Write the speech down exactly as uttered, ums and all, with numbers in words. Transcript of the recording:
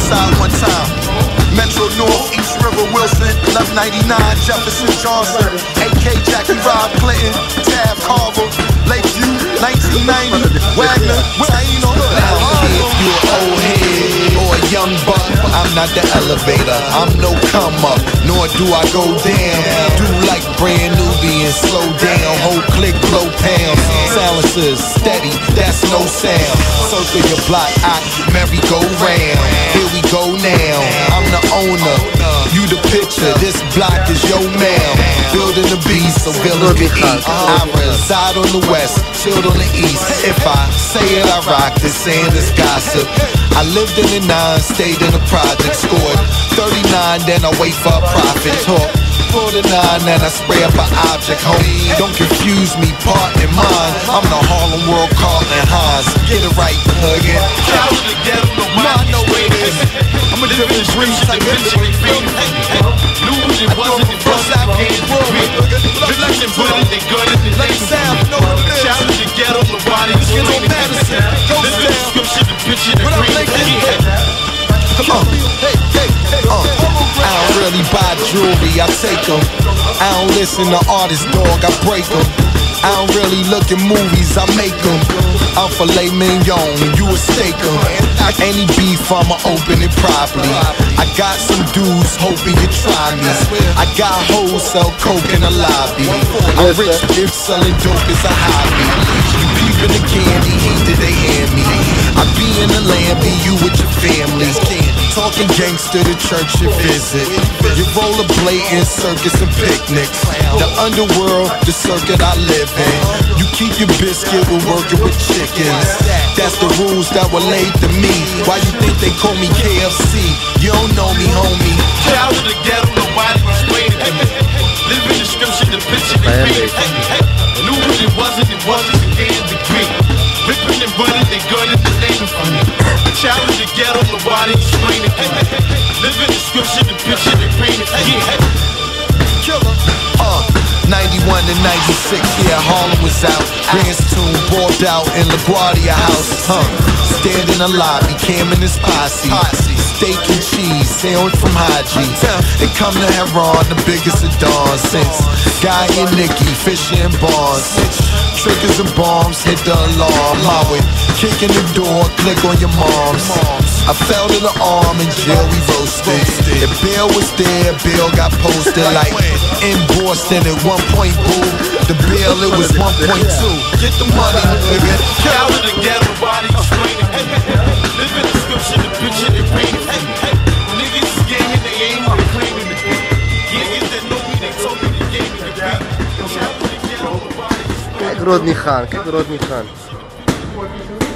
side one time. Metro North, East River, Wilson, left ninety-nine, Jefferson, Johnson, A K Jackie Rob Clinton, Tab Carver, Lakeview, nineteen ninety, Wagner, Taino. Now if you an old head or a young buck, I'm not the elevator, I'm no come up, nor do I go down. Do like brand Nubian, slow down, whole click, blow pounds. Silencers, steady, that's no sound. Circle your block, I merry-go-round. Here we go now, I'm the owner, you the picture, this block is your man. Building the beast, so villain can eat. I reside on the west, chilled on the east. If I say it, I rock, this saying is gossip. I lived in the nine, stayed in the project, scored thirty-nine, then I wait for a profit. Talk forty-nine, then I spray up an object, homie. Don't confuse me, part in mine. I'm the Harlem World Carlton Hines. Get it right, again. Shout to the ghetto, no I know where it is. I'm a different dream, like bitch, they feel. Knew what it wasn't, it wasn't the game. Reflection, put it, they good, it, they sound. Shout to the ghetto, nobody is complaining. This is the description, the picture, the green. Come on, hey, hey, hey, uh. I don't really buy jewelry, I take them. I don't listen to artists, dog, I break them. I don't really look at movies, I make them. I'm filet mignon, you a steak em. Any beef, I'ma open it properly. I got some dudes hoping you try me. I got hoes sell coke in the lobby. I'm rich, if selling dope is a hobby. You peeping the candy, hate that they hand me. I be in the land, be you with your families. Talking gangster, the church you visit. You rollerblading, circus and picnics. The underworld, the circuit I live in. You keep your biscuit, we're working with chickens. That's the rules that were laid to me. Why you think they call me K F C? You don't know me, homie. Shout to the ghetto, nobody explain it to me. Live in the description, the picture, the green. Knew what it wasn't, it wasn't the game, the green. Ripping and running, they good at the name for me. Shout to the ghetto, nobody explain it to me. Live in the description, the picture, the green. Killer, uh. ninety-one to ninety-six, yeah, Harlem was out. Grand's tune balled out in LaGuardia House. Huh. Stand in the lobby, Cam and his posse. Steak and cheese, sandwich from Haji. They come to Heron, the biggest of dawns since Guy and Nicky, Fisher and Barnes. Triggers and bombs, hit the alarm. My way, kick in the door, click on your mom's. I fell to the arm in jail, we roasted. If Bill was there, Bill got posted like in Boston at one point, boo. The bill, it was one point two. Get the money, nigga. Shout to the ghetto, nobody explaining. Live in the description, the picture, the green. Niggas is gaming, they ain't even claiming it. Niggas that know me, they told me the game is the beat. Shout to the ghetto, nobody explaining. Как родный хан, как родный хан.